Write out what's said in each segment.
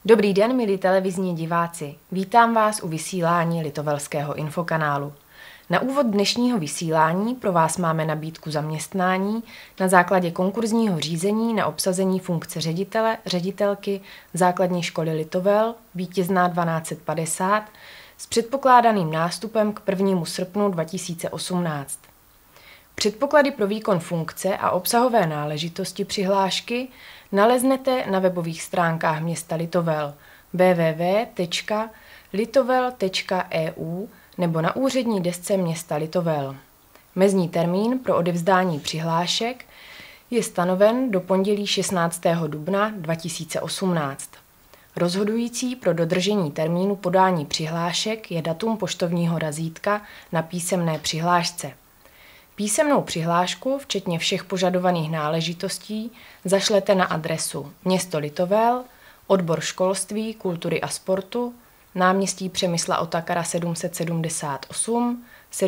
Dobrý den, milí televizní diváci. Vítám vás u vysílání Litovelského infokanálu. Na úvod dnešního vysílání pro vás máme nabídku zaměstnání na základě konkurzního řízení na obsazení funkce ředitele, ředitelky Základní školy Litovel, vítězná 1250, s předpokládaným nástupem k 1. srpnu 2018. Předpoklady pro výkon funkce a obsahové náležitosti přihlášky naleznete na webových stránkách města Litovel www.litovel.eu nebo na úřední desce města Litovel. Mezní termín pro odevzdání přihlášek je stanoven do pondělí 16. dubna 2018. Rozhodující pro dodržení termínu podání přihlášek je datum poštovního razítka na písemné přihlášce. Písemnou přihlášku, včetně všech požadovaných náležitostí, zašlete na adresu Město Litovel, odbor školství, kultury a sportu, náměstí Přemysla Otakara 778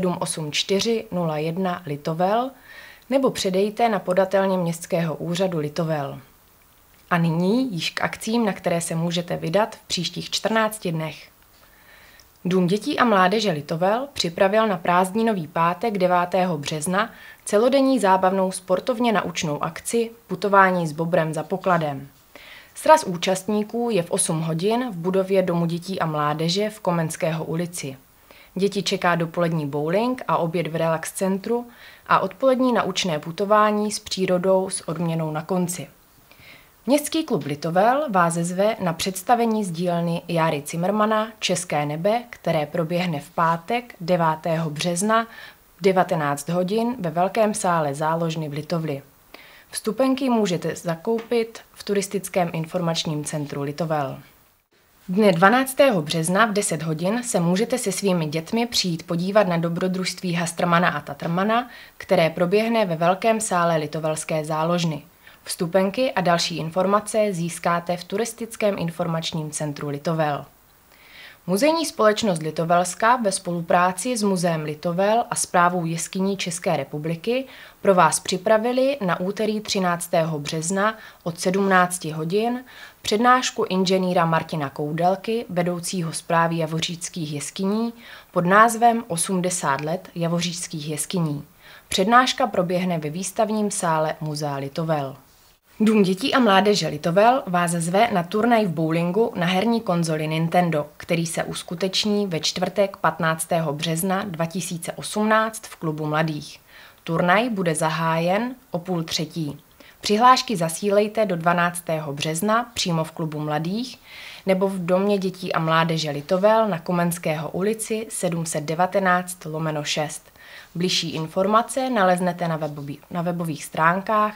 784 01 Litovel, nebo předejte na podatelně Městského úřadu Litovel. A nyní již k akcím, na které se můžete vydat v příštích 14 dnech. Dům dětí a mládeže Litovel připravil na prázdninový pátek 9. března celodenní zábavnou sportovně naučnou akci Putování s bobrem za pokladem. Sraz účastníků je v 8 hodin v budově Domu dětí a mládeže v Komenského ulici. Děti čeká dopolední bowling a oběd v relax centru a odpolední naučné putování s přírodou s odměnou na konci. Městský klub Litovel vás zve na představení z dílny Járy Cimrmana České nebe, které proběhne v pátek 9. března v 19 hodin ve Velkém sále záložny v Litovli. Vstupenky můžete zakoupit v turistickém informačním centru Litovel. Dne 12. března v 10 hodin se můžete se svými dětmi přijít podívat na dobrodružství Hastrmana a Tatrmana, které proběhne ve Velkém sále Litovelské záložny. Vstupenky a další informace získáte v turistickém informačním centru Litovel. Muzejní společnost Litovelská ve spolupráci s Muzeem Litovel a Správou jeskyní České republiky pro vás připravili na úterý 13. března od 17 hodin přednášku inženýra Martina Koudelky, vedoucího Správy Javoříčských jeskyní, pod názvem 80 let Javoříčských jeskyní. Přednáška proběhne ve výstavním sále Muzea Litovel. Dům dětí a mládeže Litovel vás zve na turnaj v bowlingu na herní konzoli Nintendo, který se uskuteční ve čtvrtek 15. března 2018 v klubu mladých. Turnaj bude zahájen o 2:30. Přihlášky zasílejte do 12. března přímo v klubu mladých nebo v Domě dětí a mládeže Litovel na Komenského ulici 719/6. Bližší informace naleznete na webových stránkách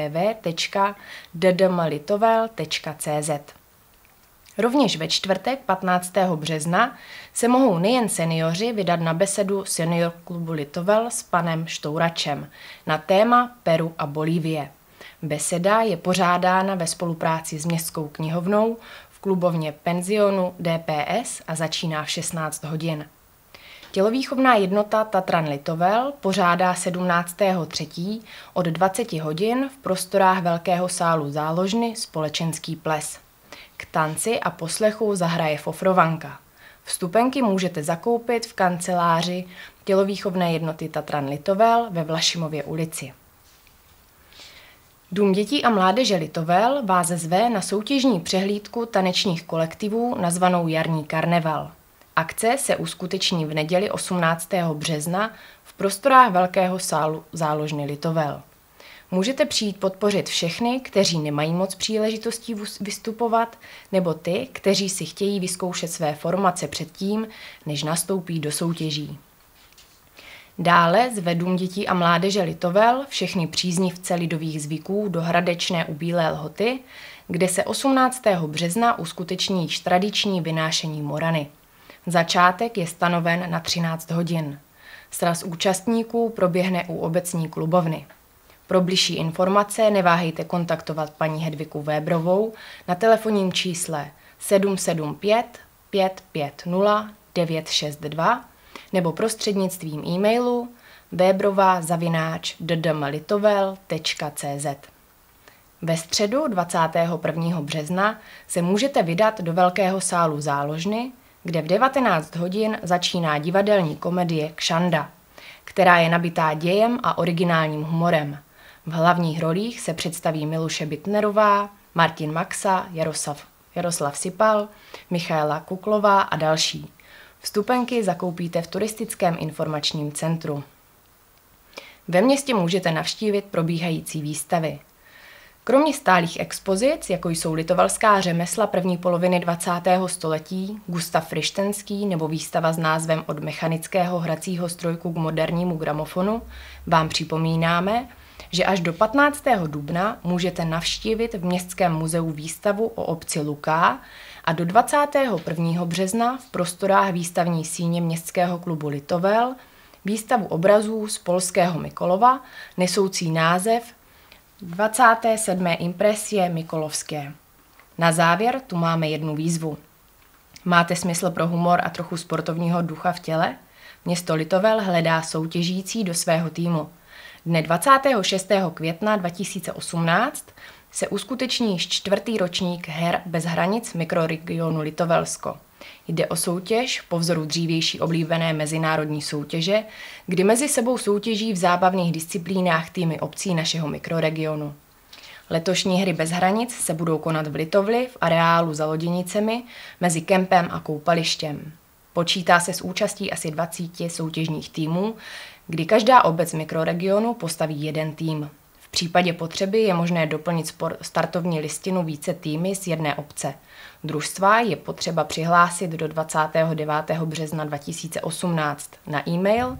www.ddmlitovel.cz. Rovněž ve čtvrtek 15. března se mohou nejen seniori vydat na besedu Senior klubu Litovel s panem Štouračem na téma Peru a Bolívie. Beseda je pořádána ve spolupráci s Městskou knihovnou v klubovně penzionu DPS a začíná v 16 hodin. Tělovýchovná jednota Tatran Litovel pořádá 17.3. od 20 hodin v prostorách Velkého sálu záložny společenský ples. K tanci a poslechu zahraje fofrovanka. Vstupenky můžete zakoupit v kanceláři Tělovýchovné jednoty Tatran Litovel ve Vlašimově ulici. Dům dětí a mládeže Litovel vás zve na soutěžní přehlídku tanečních kolektivů nazvanou Jarní karneval. Akce se uskuteční v neděli 18. března v prostorách Velkého sálu záložny Litovel. Můžete přijít podpořit všechny, kteří nemají moc příležitostí vystupovat, nebo ty, kteří si chtějí vyzkoušet své formace předtím, než nastoupí do soutěží. Dále zve Dům dětí a mládeže Litovel všechny příznivce lidových zvyků do Hradečné u Bílé Lhoty, kde se 18. března uskuteční již tradiční vynášení morany. Začátek je stanoven na 13 hodin. Sraz účastníků proběhne u obecní klubovny. Pro bližší informace neváhejte kontaktovat paní Hedviku Vébrovou na telefonním čísle 775 550 962 nebo prostřednictvím e-mailu vébrova@ddmlitovel.cz. Ve středu 21. března se můžete vydat do velkého sálu Záložny, kde v 19 hodin začíná divadelní komedie Kšanda, která je nabitá dějem a originálním humorem. V hlavních rolích se představí Miluše Bittnerová, Martin Maxa, Jaroslav Sipal, Michaela Kuklová a další. Vstupenky zakoupíte v turistickém informačním centru. Ve městě můžete navštívit probíhající výstavy. Kromě stálých expozic, jako jsou litovalská řemesla první poloviny 20. století, Gustav Frištenský nebo výstava s názvem Od mechanického hracího strojku k modernímu gramofonu, vám připomínáme, že až do 15. dubna můžete navštívit v Městském muzeu výstavu o obci Luká a do 21. března v prostorách výstavní síně Městského klubu Litovel výstavu obrazů z polského Mikolova nesoucí název 27. impresie Mikolovské. Na závěr tu máme jednu výzvu. Máte smysl pro humor a trochu sportovního ducha v těle? Město Litovel hledá soutěžící do svého týmu. Dne 26. května 2018 se uskuteční již 4. ročník Her bez hranic mikroregionu Litovelsko. Jde o soutěž po vzoru dřívější oblíbené mezinárodní soutěže, kdy mezi sebou soutěží v zábavných disciplínách týmy obcí našeho mikroregionu. Letošní Hry bez hranic se budou konat v Litovli v areálu za Loděnicemi mezi kempem a koupalištěm. Počítá se s účastí asi 20 soutěžních týmů, kdy každá obec mikroregionu postaví jeden tým. V případě potřeby je možné doplnit startovní listinu více týmy z jedné obce. Družstva je potřeba přihlásit do 29. března 2018 na e-mail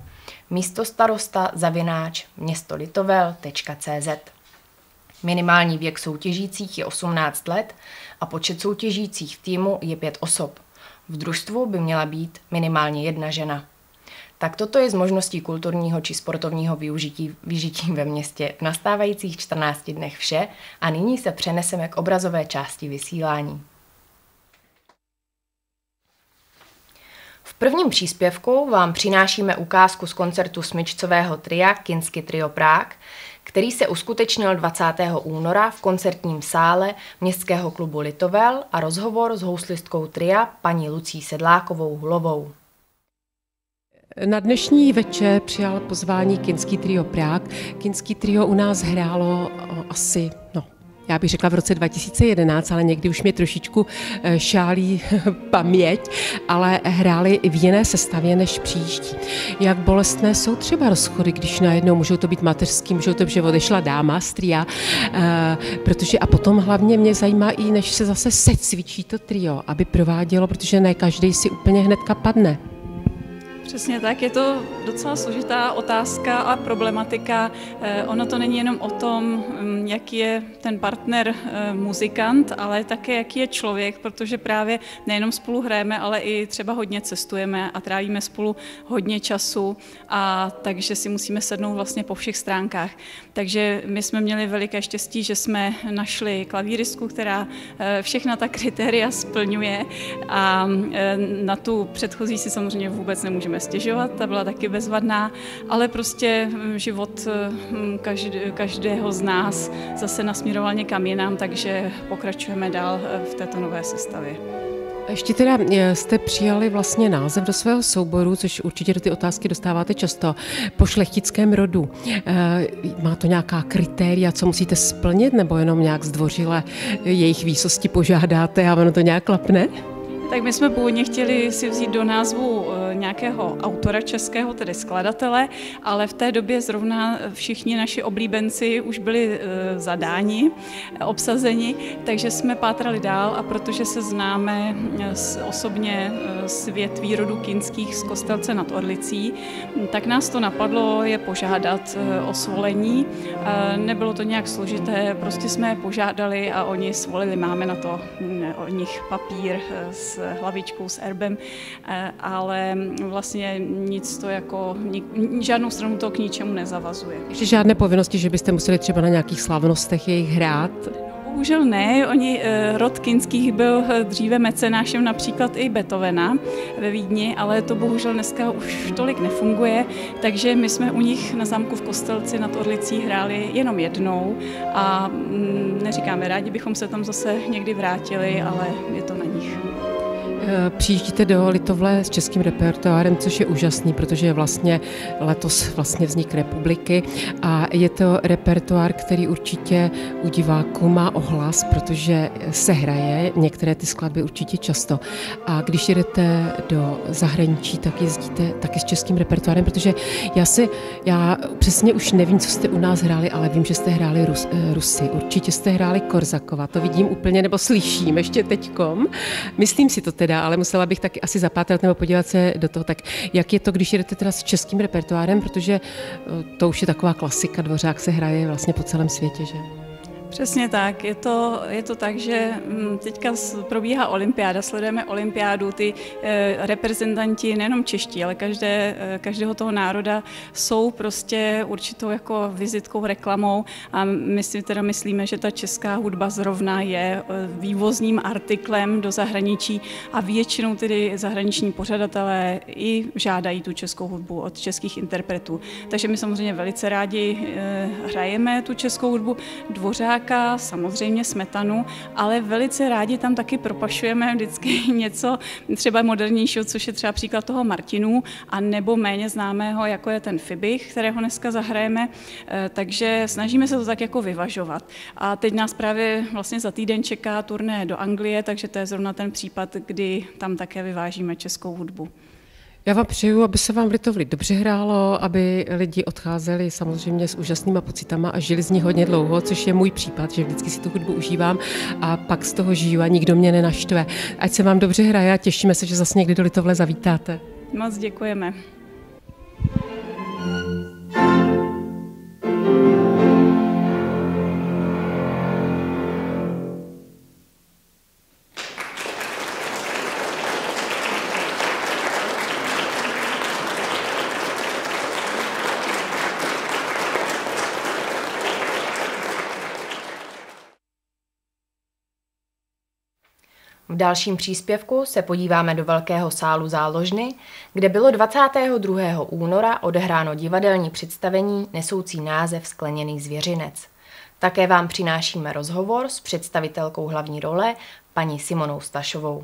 místostarosta@městolitovel.cz. Minimální věk soutěžících je 18 let a počet soutěžících v týmu je 5 osob. V družstvu by měla být minimálně 1 žena. Tak toto je z možností kulturního či sportovního vyžití ve městě v nastávajících 14 dnech vše a nyní se přeneseme k obrazové části vysílání. V prvním příspěvku vám přinášíme ukázku z koncertu smyčcového tria Kinski Trio Prague, který se uskutečnil 20. února v koncertním sále Městského klubu Litovel a rozhovor s houslistkou tria paní Lucí Sedlákovou Hulovou. Na dnešní večer přijal pozvání Kinski Trio Prague. Kinski Trio u nás hrálo asi, já bych řekla v roce 2011, ale někdy už mě trošičku šálí paměť, ale hráli i v jiné sestavě než příští. Jak bolestné jsou třeba rozchody, když najednou můžou to být mateřský, můžou to být, že odešla dáma z tria, protože a potom hlavně mě zajímá i, než se zase secvičí to trio, aby provádělo, protože ne každý si úplně hnedka padne. Přesně tak, je to docela složitá otázka a problematika. Ono to není jenom o tom, jaký je ten partner muzikant, ale také jaký je člověk, protože právě nejenom spolu hrajeme, ale i třeba hodně cestujeme a trávíme spolu hodně času, a takže si musíme sednout vlastně po všech stránkách. Takže my jsme měli veliké štěstí, že jsme našli klavíristku, která všechna ta kritéria splňuje, a na tu předchozí si samozřejmě vůbec nemůžeme stěžovat, ta byla taky bezvadná, ale prostě život každého z nás zase nasměroval někam jinam, takže pokračujeme dál v této nové sestavě. Ještě teda jste přijali vlastně název do svého souboru, což určitě do ty otázky dostáváte často, po šlechtickém rodu. Má to nějaká kritéria, co musíte splnit, nebo jenom nějak zdvořile jejich výsosti požádáte a ono to nějak klapne? Tak my jsme původně chtěli si vzít do názvu nějakého autora českého, tedy skladatele, ale v té době zrovna všichni naši oblíbenci už byli zadáni, obsazeni, takže jsme pátrali dál, a protože se známe osobně s větví rodu Kinských z Kostelce nad Orlicí, tak nás to napadlo je požádat o svolení. Nebylo to nějak složité, prostě jsme je požádali a oni svolili. Máme na to o nich papír s hlavičkou, s erbem, ale vlastně nic to jako, žádnou stranu to k ničemu nezavazuje. Ještě žádné povinnosti, že byste museli třeba na nějakých slavnostech jejich hrát? bohužel ne. Rod Kinských byl dříve mecenášem například i Beethovena ve Vídni, ale to bohužel dneska už tolik nefunguje, takže my jsme u nich na zámku v Kostelci nad Orlicí hráli jenom jednou a neříkáme, rádi bychom se tam zase někdy vrátili, ale je to na nich. Přijíždíte do Litovle s českým repertoárem, což je úžasný, protože je vlastně letos vznik republiky a je to repertoár, který určitě u diváků má ohlas, protože se hraje některé ty skladby určitě často. A když jedete do zahraničí, tak jezdíte taky s českým repertoárem, protože já přesně už nevím, co jste u nás hráli, ale vím, že jste hráli Rusy. Určitě jste hráli Korzakova, to vidím úplně, nebo slyším ještě teďkom. Myslím si to teda, ale musela bych taky asi zapátrat nebo podívat se do toho. Tak jak je to, když jedete teda s českým repertoárem, protože to už je taková klasika, Dvořák se hraje vlastně po celém světě, že? Přesně tak. Je to tak, že teďka probíhá olympiáda, sledujeme olympiádu, ty reprezentanti, nejenom čeští, ale každého toho národa jsou prostě určitou jako vizitkou, reklamou a my si teda myslíme, že ta česká hudba zrovna je vývozním artiklem do zahraničí a většinou tedy zahraniční pořadatelé i žádají tu českou hudbu od českých interpretů. Takže my samozřejmě velice rádi hrajeme tu českou hudbu. Dvořák, samozřejmě Smetanu, ale velice rádi tam taky propašujeme vždycky něco třeba modernějšího, což je třeba příklad toho Martinů, a nebo méně známého, jako je ten Fibich, kterého dneska zahrajeme, takže snažíme se to tak jako vyvažovat. A teď nás právě vlastně za týden čeká turné do Anglie, takže to je zrovna ten případ, kdy tam také vyvážíme českou hudbu. Já vám přeju, aby se vám v Litovli dobře hrálo, aby lidi odcházeli samozřejmě s úžasnýma pocitama a žili z ní hodně dlouho, což je můj případ, že vždycky si tu hudbu užívám a pak z toho žiju a nikdo mě nenaštve. Ať se vám dobře hraje a těšíme se, že zase někdy do Litovle zavítáte. Moc děkujeme. V dalším příspěvku se podíváme do velkého sálu Záložny, kde bylo 22. února odehráno divadelní představení nesoucí název Skleněný zvěřinec. Také vám přinášíme rozhovor s představitelkou hlavní role, paní Simonou Stašovou.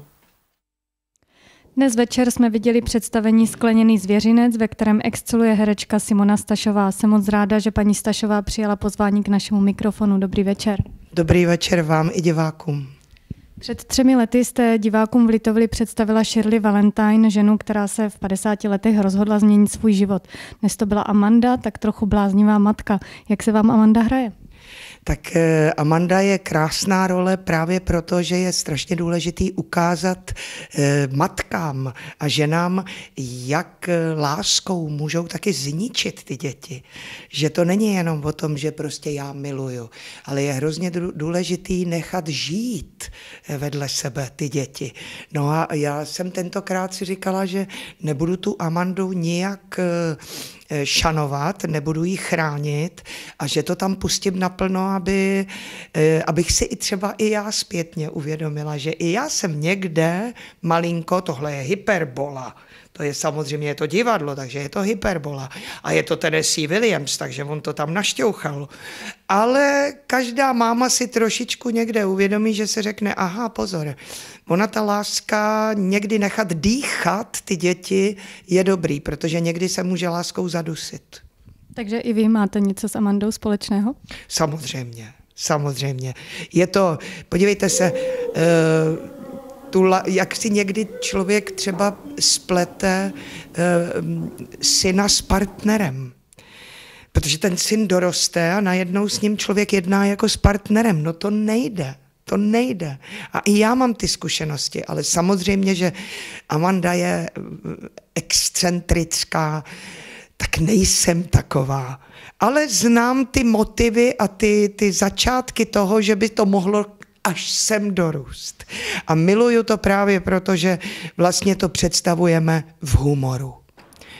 Dnes večer jsme viděli představení Skleněný zvěřinec, ve kterém exceluje herečka Simona Stašová. Jsem moc ráda, že paní Stašová přijala pozvání k našemu mikrofonu. Dobrý večer. Dobrý večer vám i divákům. Před 3 lety jste divákům v Litovli představila Shirley Valentine, ženu, která se v 50 letech rozhodla změnit svůj život. Dnes to byla Amanda, tak trochu bláznivá matka. Jak se vám Amanda hraje? Tak Amanda je krásná role právě proto, že je strašně důležitý ukázat matkám a ženám, jak láskou můžou taky zničit ty děti. Že to není jenom o tom, že prostě já miluju, ale je hrozně důležitý nechat žít vedle sebe ty děti. No a já jsem tentokrát si říkala, že nebudu tu Amandu nijak šanovat, nebudu ji chránit a že to tam pustím naplno, abych si i třeba i já zpětně uvědomila, že i já jsem někde malinko, tohle je hyperbola, to je samozřejmě, je to divadlo, takže je to hyperbola a je to Tennessee Williams, takže on to tam našťouchal. Ale každá máma si trošičku někde uvědomí, že se řekne, aha, pozor, ona ta láska někdy nechat dýchat ty děti je dobrý, protože někdy se může láskou zadusit. Takže i vy máte něco s Amandou společného? Samozřejmě. Je to, podívejte se, jak si někdy člověk třeba splete syna s partnerem. Protože ten syn doroste a najednou s ním člověk jedná jako s partnerem. No to nejde. To nejde. A i já mám ty zkušenosti, ale samozřejmě, že Amanda je excentrická, tak nejsem taková. Ale znám ty motivy a ty začátky toho, že by to mohlo až sem dorůst. A miluju to právě proto, že vlastně to představujeme v humoru.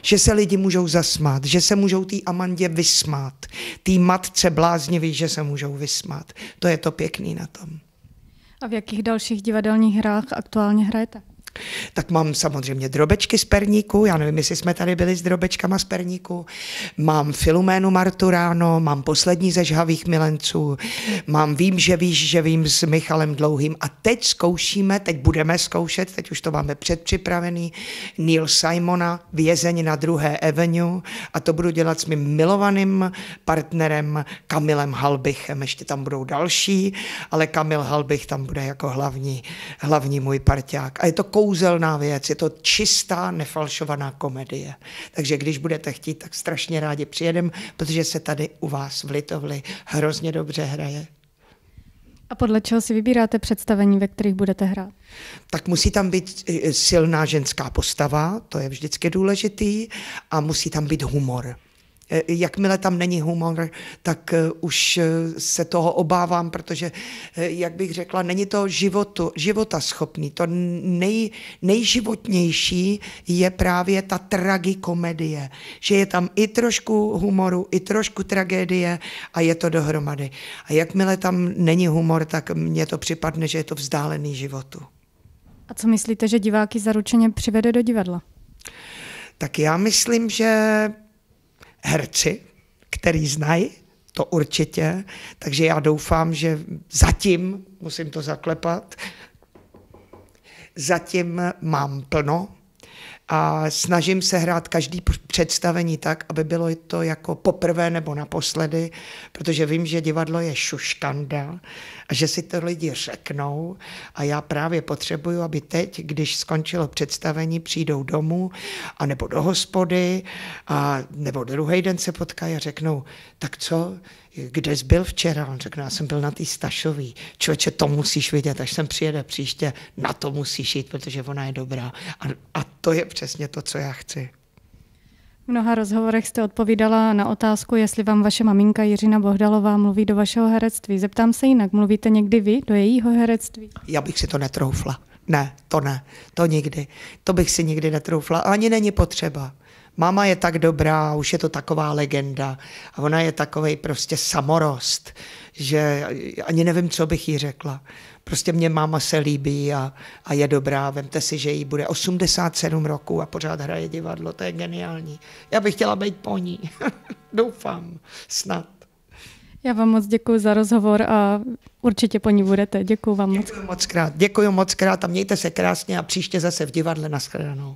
že se lidi můžou zasmát, že se můžou té Amandě vysmát, té matce bláznivý, že se můžou vysmát. To je to pěkný na tom. A v jakých dalších divadelních hrách aktuálně hrajete? Tak mám samozřejmě Drobečky z Perníku, já nevím, jestli jsme tady byli s Drobečkama z Perníku, mám Filoménu Marturáno, mám Poslední ze žhavých milenců, mám Vím, že víš, že vím s Michalem Dlouhým a teď zkoušíme, teď budeme zkoušet, teď už to máme předpřipravený, Neil Simona, Vězeň na 2. Avenue a to budu dělat s mým milovaným partnerem Kamilem Halbichem, ještě tam budou další, ale Kamil Halbich tam bude jako hlavní můj parťák. A je to kouzelná věc, je to čistá, nefalšovaná komedie. Takže když budete chtít, tak strašně rádi přijedem, protože se tady u vás v Litovli hrozně dobře hraje. A podle čeho si vybíráte představení, ve kterých budete hrát? Tak musí tam být silná ženská postava, to je vždycky důležitý, a musí tam být humor. Jakmile tam není humor, tak už se toho obávám, protože, jak bych řekla, není to života schopný. To nejživotnější je právě ta tragikomedie, že je tam i trošku humoru, i trošku tragédie a je to dohromady. A jakmile tam není humor, tak mně to připadne, že je to vzdálený životu. A co myslíte, že diváky zaručeně přivede do divadla? Tak já myslím, že herci, který znají, to určitě, takže já doufám, že zatím, musím to zaklepat, zatím mám plno a snažím se hrát každý představení tak, aby bylo to jako poprvé nebo naposledy, protože vím, že divadlo je šuškanda a že si to lidi řeknou a já právě potřebuju, aby teď, když skončilo představení, přijdou domů a nebo do hospody a nebo druhý den se potkají a řeknou, tak co, kde jsi byl včera? On řekne, já jsem byl na té Stašový. Člověče, to musíš vidět, až sem přijede příště, na to musíš jít, protože ona je dobrá. A to je přesně to, co já chci. V mnoha rozhovorech jste odpovídala na otázku, jestli vám vaše maminka Jiřina Bohdalová mluví do vašeho herectví. Zeptám se jinak, mluvíte někdy vy do jejího herectví? Já bych si to netroufla. Ne, to nikdy. To bych si nikdy netroufla. Ani není potřeba. Máma je tak dobrá, už je to taková legenda a ona je takovej prostě samorost, že ani nevím, co bych jí řekla. Prostě mě máma se líbí a je dobrá. Vemte si, že jí bude 87 roků a pořád hraje divadlo, to je geniální. Já bych chtěla být po ní. Doufám, snad. Já vám moc děkuji za rozhovor a určitě po ní budete. Děkuji vám moc. Děkuji moc krát a mějte se krásně a příště zase v divadle. Nashledanou.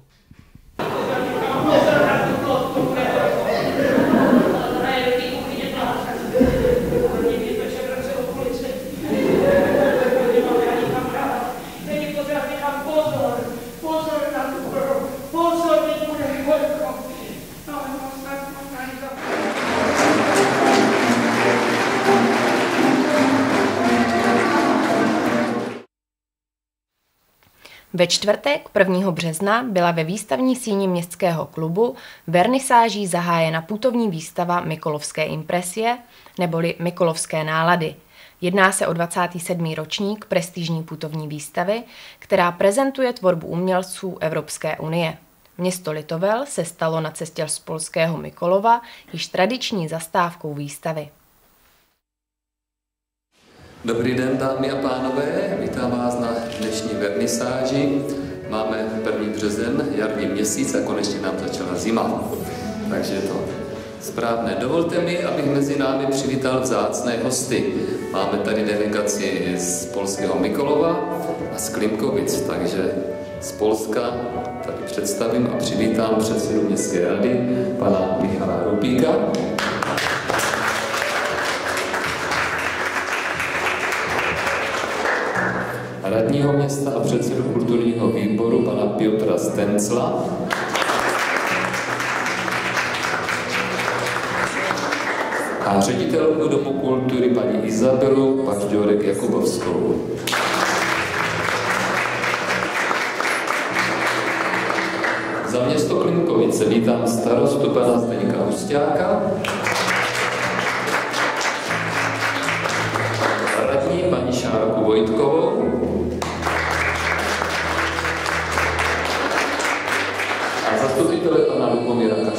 Ve čtvrtek 1. března byla ve výstavní síni Městského klubu vernisáží zahájena putovní výstava Mikolovské impresie neboli Mikolovské nálady. Jedná se o 27. ročník prestižní putovní výstavy, která prezentuje tvorbu umělců Evropské unie. Město Litovel se stalo na cestě z polského Mikolova již tradiční zastávkou výstavy. Dobrý den, dámy a pánové, vítám vás na dnešní vernisáži. Máme 1. březen, jarní měsíc a konečně nám začala zima. Takže je to správné. Dovolte mi, abych mezi námi přivítal vzácné hosty. Máme tady delegaci z polského Mikolova a z Klimkovic, takže z Polska tady představím a přivítám předsedu městské rady, pana Michala Rupíka. Radního města a předsedu kulturního výboru pana Piotra Stencla. A ředitelku Domu kultury paní Izabelu Pažďorek-Jakubovskou. Za město Klimkovice vítám starostu pana Zdeňka Husťáka. Radní paní Šárku Vojtkovou. A zastupitele pana Lubomíra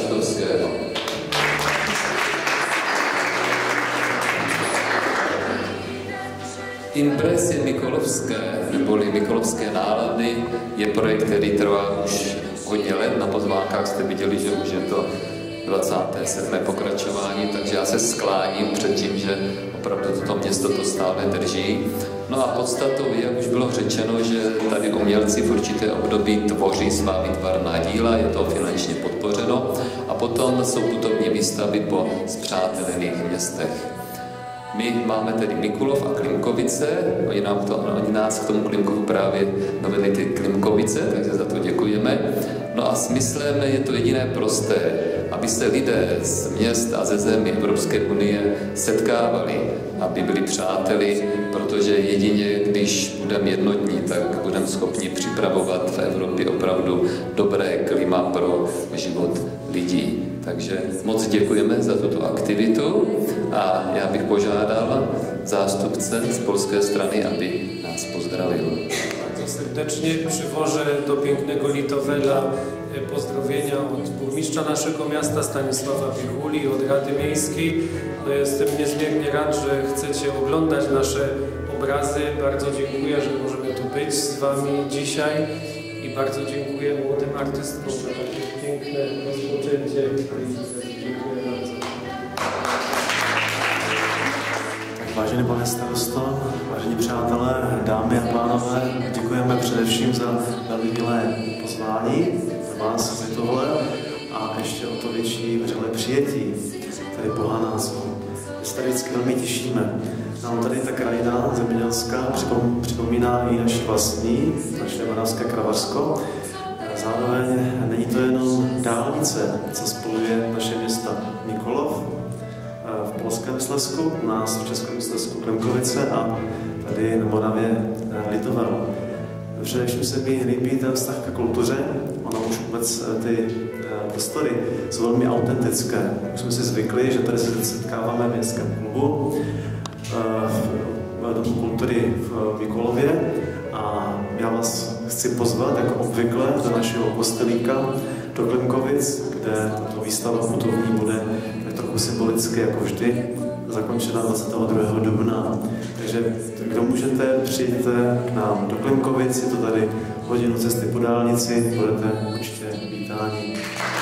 Impresie Mikolovské, neboli Mikolovské nálady, je projekt, který trvá už hodně let. Na pozvánkách jste viděli, že už je to 27. pokračování, takže já se skláním před tím, že opravdu toto město to stále drží. No a podstatou je, jak už bylo řečeno, že tady umělci v určité období tvoří svá výtvarná díla, je to finančně podpořeno a potom jsou putovní výstavy po spřátelených městech. My máme tedy Mikulov a Klimkovice, oni nás k tomu Klimkovu právě dovedli ty Klimkovice, takže za to děkujeme. No a smyslem je to jediné prosté, aby se lidé z měst a ze zemí Evropské unie setkávali, aby byli přáteli, protože jedině, když budeme jednotní, tak budeme schopni připravovat v Evropě opravdu dobré klima pro život lidí. Takže moc děkujeme za tuto aktivitu a já bych požádal zástupce z polské strany, aby nás pozdravil. Bardzo serdecznie przywożę do pięknego Litowela pozdrowienia od burmistrza naszego miasta Stanisława Pichuli, od Rady Miejskiej. No jestem niezmiernie rad, że chcecie oglądać nasze obrazy. Bardzo dziękuję, że możemy tu być z Wami dzisiaj i bardzo dziękuję młodym artystom za takie piękne rozpoczęcie tej imprezy. Dziękuję bardzo. Vážený pane starosto, vážení přátelé, dámy a pánové, děkujeme především za velmi milé pozvání za vás z Litovle a ještě o to větší vřelé přijetí tady Boha názvu. My se tady vždycky velmi těšíme. Nám tady ta krajina zemědělská připomíná i naši vlastní, naše Moravské Kravarsko. Zároveň není to jenom dálnice, co spojuje naše města Mikolov v polském Slezsku, u nás v českém Slezsku Klimkovice a tady na Moravě Litovel. Především se mi líbí ten vztah k kultuře, ono už vůbec ty prostory jsou velmi autentické. Už jsme si zvykli, že tady se setkáváme v městském klubu, v Domu kultury v Mikolově a já vás chci pozvat jako obvykle do našeho kostelíka do Klimkovic, kde tato výstava putovní bude tak trochu symbolicky jako vždy zakončena 22. dubna. Takže kdo můžete, přijďte k nám do Klimkovic, je to tady hodinu cesty po dálnici, budete určitě vítáni.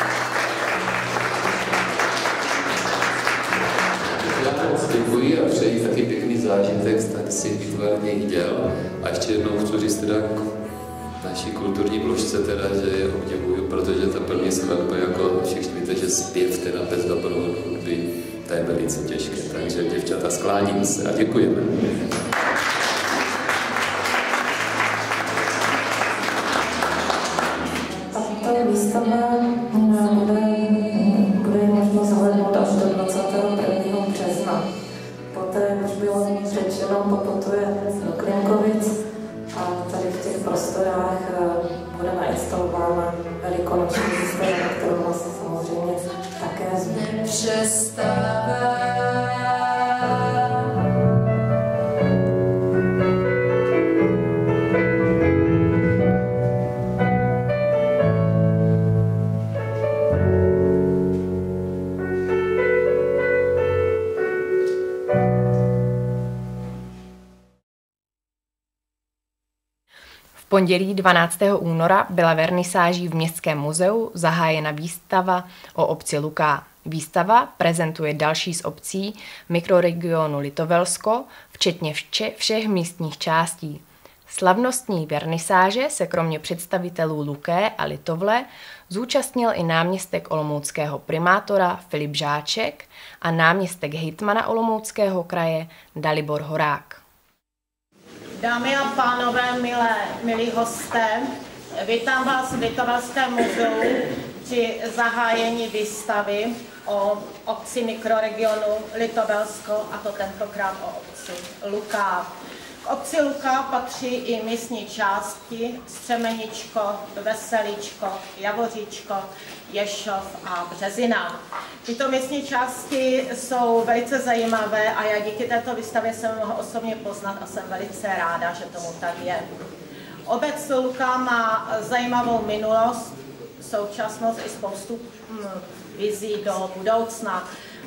Já moc děkuji a přeji taky pěkný zážitek z tady výtvarných děl. A ještě jednou chci říct teda naší kulturní vložce teda, že je obdivuju, protože ta první svatba, jako všichni víte, že zpěv teda bez doprovodu hudby, to je velice těžké. Takže děvčata, skláním se a děkujeme. Tato výstava bude možno zhlédnout až do 21. března. Poté, už bylo řečeno, poputuje do Klimkovic a tady v těch prostorách bude nainstalována velikonoční výstava, kterou vás samozřejmě také nepřestává. V pondělí 12. února byla vernisáží v Městském muzeu zahájena výstava o obci Luká. Výstava prezentuje další z obcí mikroregionu Litovelsko, včetně všech místních částí. Slavnostní vernisáže se kromě představitelů Luké a Litovle zúčastnil i náměstek olomouckého primátora Filip Žáček a náměstek hejtmana Olomouckého kraje Dalibor Horák. Dámy a pánové, milí hosté, vítám vás v Litovelském muzeu při zahájení výstavy o obci mikroregionu Litovelsko, a to tentokrát o obci Luká. K obci Luká patří i místní části Střemeničko, Veselíčko, Javoříčko, Ješov a Březina. Tyto místní části jsou velice zajímavé a já díky této výstavě jsem mohla osobně poznat a jsem velice ráda, že tomu tak je. Obec Luká má zajímavou minulost, současnost i spoustu vizí do budoucna.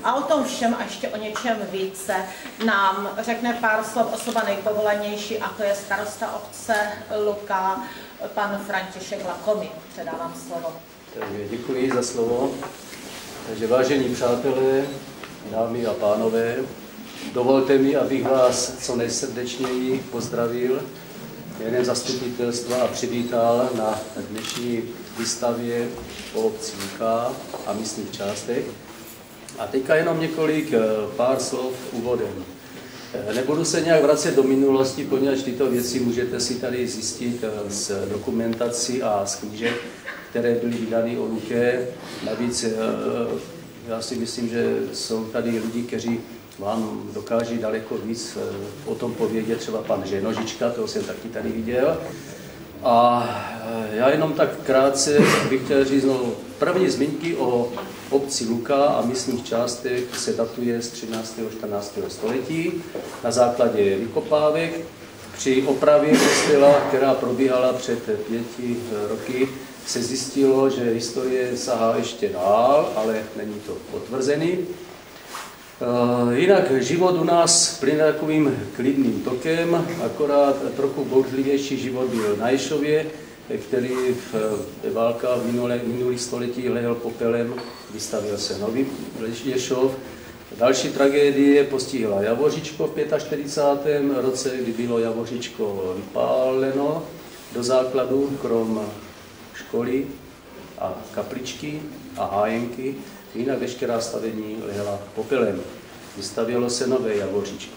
A o tom všem a ještě o něčem více nám řekne pár slov osoba nejpovolanější, a to je starosta obce Luka, pan František Lakomý. Předávám slovo. Děkuji za slovo. Takže vážení přátelé, dámy a pánové, dovolte mi, abych vás co nejsrdečněji pozdravil jménem zastupitelstva a přivítal na dnešní výstavě o obci Luka a místních částech. A teďka jenom pár slov úvodem. Nebudu se nějak vracet do minulosti, poněvadž tyto věci můžete si tady zjistit z dokumentací a z knížek, které byly vydány o Luké. Navíc já si myslím, že jsou tady lidi, kteří vám dokáží daleko víc o tom povědět, třeba pan Ženožička, toho jsem taky tady viděl. A já jenom tak krátce bych chtěl říct, první zmínky o obci Luka a místních částech se datuje z 13. a 14. století na základě vykopávek. Při opravě kostela, která probíhala před 5 roky, se zjistilo, že historie sahá ještě dál, ale není to potvrzený. Jinak život u nás plyne takovým klidným tokem, akorát trochu bouřlivější život byl na Ješově, který válka v minulých století lehl popelem, vystavil se nový Ješov. Další tragédie postihla Javoříčko v 45. roce, kdy bylo Javoříčko vypáleno do základu, krom školy a kapličky a hájenky. Jinak veškerá stavení lehla popelem. Vystavělo se nové Javoříčko.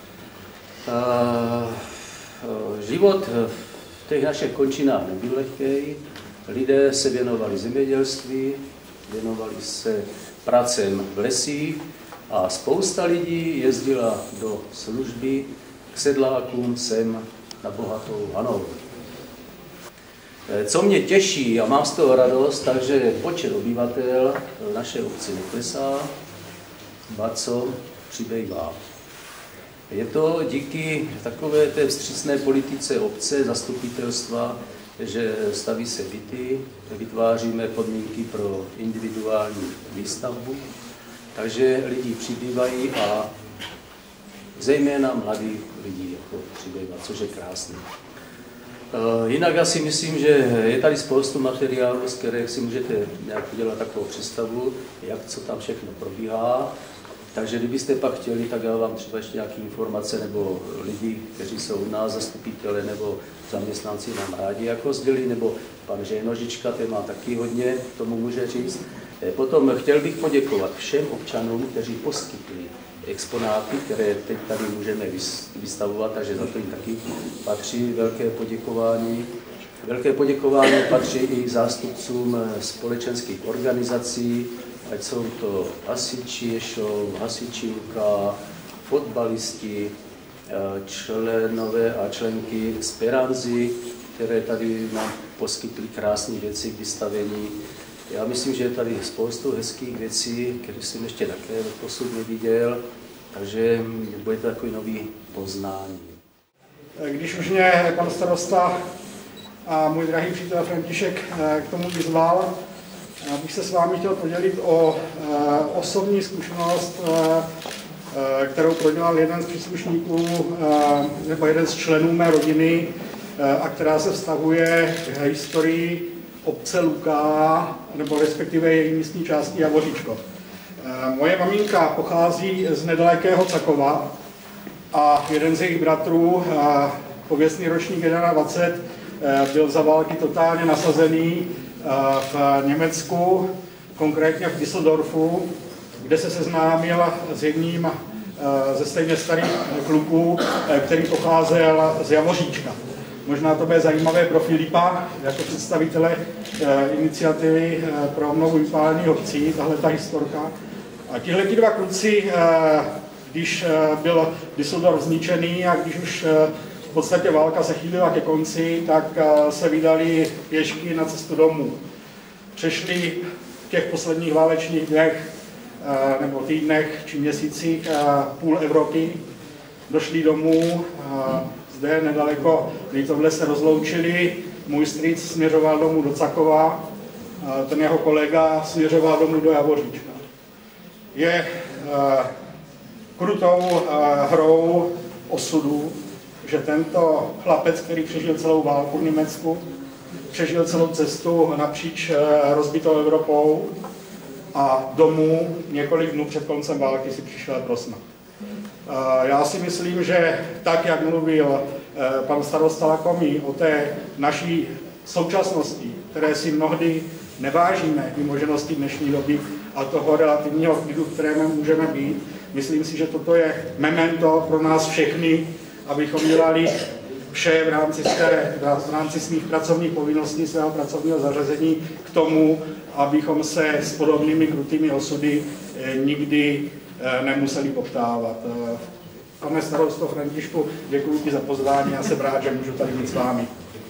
Život v těch našich končinách nebyl lehký. Lidé se věnovali zemědělství, věnovali se pracem v lesích a spousta lidí jezdila do služby k sedlákům sem na bohatou Hanovu. Co mě těší a mám z toho radost, takže počet obyvatel v naší obci neklesá, ba co přibývá. Je to díky takové té vstřícné politice obce, zastupitelstva, že staví se byty, vytváříme podmínky pro individuální výstavbu, takže lidi přibývají a zejména mladí lidi jako přibývá, což je krásné. Jinak já si myslím, že je tady spoustu materiálů, z kterých si můžete nějak udělat takovou představu, jak co tam všechno probíhá. Takže kdybyste pak chtěli, tak já vám třeba ještě nějaké informace nebo lidi, kteří jsou u nás zastupitele nebo zaměstnanci nám rádi jako sdělí, nebo pan Ženožička, ten má taky hodně, tomu může říct. Potom chtěl bych poděkovat všem občanům, kteří poskytli exponáty, které teď tady můžeme vystavovat, takže za to jim taky patří velké poděkování. Velké poděkování patří i zástupcům společenských organizací, ať jsou to hasiči Ješov, hasiči Luka, fotbalisti, členové a členky Speranzy, které tady nám poskytly krásné věci k vystavení. Já myslím, že je tady spoustu hezkých věcí, které jsem ještě také doposud neviděl, takže bude to takový nový poznání. Když už mě pan starosta a můj drahý přítel František k tomu vyzval, bych se s vámi chtěl podělit o osobní zkušenost, kterou prodělal jeden z příslušníků nebo jeden z členů mé rodiny a která se vztahuje k historii obce Luka, nebo respektive její místní části Javoříčko. Moje maminka pochází z nedalekého Cakova a jeden z jejich bratrů, pověstný ročník 21, byl za války totálně nasazený v Německu, konkrétně v Düsseldorfu, kde se seznámil s jedním ze stejně starých kluků, který pocházel z Javoříčka. Možná to bude zajímavé pro Filipa, jako představitele iniciativy pro obnovu vypálených obcí, tahle ta historka. A tihle dva kluci, když byl Düsseldorf zničený a když už v podstatě válka se chýlila ke konci, tak se vydali pěšky na cestu domů. Přešli v těch posledních válečných dnech nebo týdnech či měsících půl Evropy, došli domů, zde nedaleko, když tohle se rozloučili, můj strýc směřoval domů do Cakova, ten jeho kolega směřoval domů do Javoříčka. Je krutou hrou osudu, že tento chlapec, který přežil celou válku v Německu, přežil celou cestu napříč rozbitou Evropou a domů několik dnů před koncem války si přišel pro smrt. Já si myslím, že tak, jak mluvil pan starosta Lakomý o té naší současnosti, které si mnohdy nevážíme i možnosti dnešní doby a toho relativního klidu, kterému můžeme být, myslím si, že toto je memento pro nás všechny, abychom dělali vše v rámci svých pracovních povinností, svého pracovního zařazení k tomu, abychom se s podobnými krutými osudy nikdy nemuseli poptávat. Pane starosto Františku, děkuji ti za pozvání a jsem rád, že můžu tady být s vámi.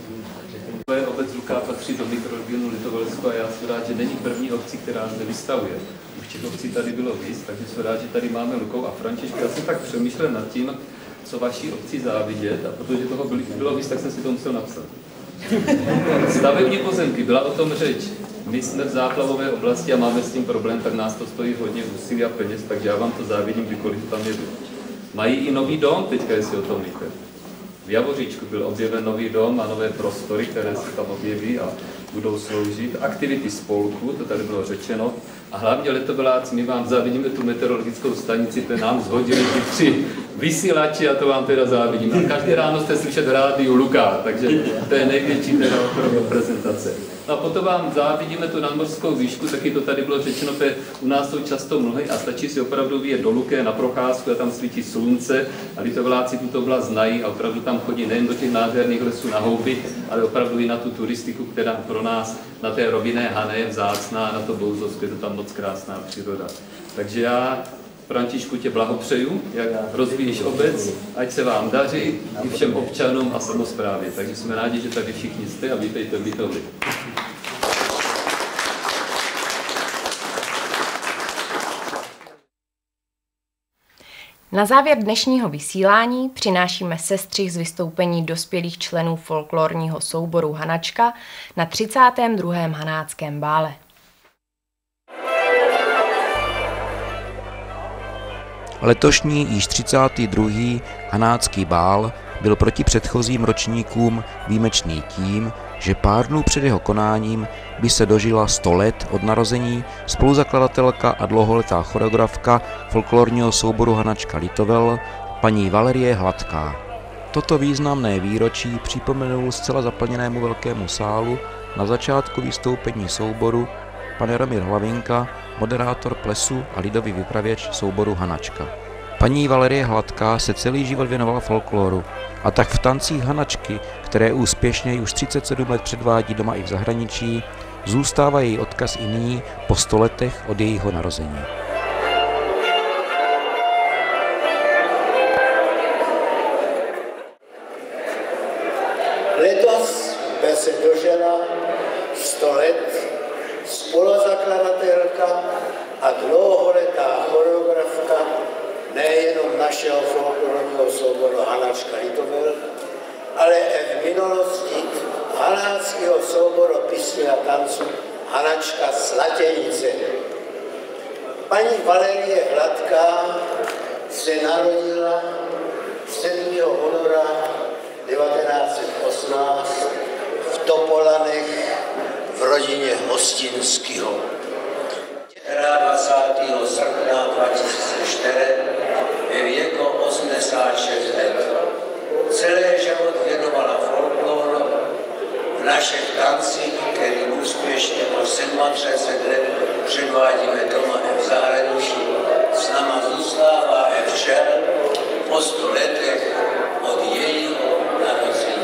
Obec Luká patří do mikroregionu Litovelsko a já jsem rád, že není první obcí, která zde vystavuje. Už těch obcí tady bylo víc, takže jsem rád, že tady máme Lukou a Františku. Já jsem tak přemýšlel nad tím, co vaší obci závidět, a protože toho bylo víc, tak jsem si to musel napsat. Stavební pozemky, byla o tom řeč. My jsme v záplavové oblasti a máme s tím problém, tak nás to stojí hodně úsilí a peněz, takže já vám to závidím, kdykoliv tam jedu. Mají i nový dom teďka, jestli o tom víte. V Javoříčku byl objeven nový dom a nové prostory, které se tam objeví a budou sloužit. Aktivity spolku, to tady bylo řečeno. A hlavně letoveláci, my vám závidíme tu meteorologickou stanici, které nám zhodili ty 3 vysílači a to vám teda závidím. A každý ráno jste slyšet v rádiu Luká, takže to je největší teda prezentace. No a potom vám závidíme tu nadmořskou výšku, taky to tady bylo řečeno, že u nás jsou často mlhy a stačí si opravdu vyjet do Luké na procházku a tam svítí slunce a litoveláci tuto oblast znají a opravdu tam chodí nejen do těch nádherných lesů na houby, ale opravdu i na tu turistiku, která pro nás na té rovinné Hané je vzácná a na to Bouzovské, je to tam moc krásná příroda. Takže já, Františku, tě blahopřeju, jak rozvíjíš obec, ať se vám daří i všem občanům a samosprávě. Takže jsme rádi, že tady všichni jste a vítejte v Litovli. Na závěr dnešního vysílání přinášíme sestřih z vystoupení dospělých členů folklorního souboru Hanačka na 32. Hanáckém bále. Letošní již 32. Hanácký bál byl proti předchozím ročníkům výjimečný tím, že pár dnů před jeho konáním by se dožila 100 let od narození spoluzakladatelka a dlouholetá choreografka folklorního souboru Hanačka Litovel, paní Valerie Hladká. Toto významné výročí připomenul zcela zaplněnému velkému sálu na začátku vystoupení souboru pan Jaromír Hlavinka, moderátor plesu a lidový vypravěč souboru Hanačka. Paní Valerie Hladká se celý život věnovala folkloru, a tak v tancích Hanačky, které úspěšně už 37 let předvádí doma i v zahraničí, zůstává její odkaz i nyní po 100 letech od jejího narození. Letos by se dožila 100 let spoluzakladatelka a dlouholetá choreografka nejenom našeho folklorního souboru Hanačka Litovel, ale i v minulosti hanáckého souboru písně a tanců Hanačka Slatěnice. Paní Valerie Hladká se narodila 7. února 1918 v Topolanech v rodině Hostinského. 20. srpna 2004 ve věku 86 let. Celý život věnovala folkloru v našich tancích, který úspěšně po 37 let předvádíme doma i v zahraničí. S náma zůstává i včera po 100 letech od jejího narození.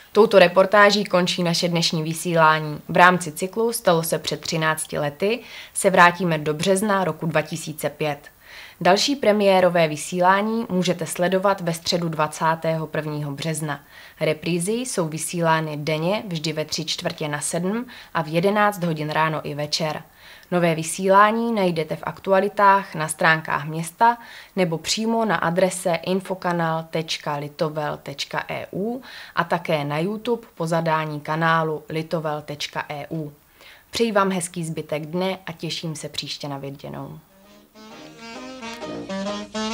Touto reportáží končí naše dnešní vysílání. V rámci cyklu Stalo se před 13 lety se vrátíme do března roku 2005. Další premiérové vysílání můžete sledovat ve středu 21. března. Reprízy jsou vysílány denně vždy ve 6:45 a v 11 hodin ráno i večer. Nové vysílání najdete v aktualitách na stránkách města nebo přímo na adrese infokanal.litovel.eu a také na YouTube po zadání kanálu litovel.eu. Přeji vám hezký zbytek dne a těším se příště na viděnou. Thank you.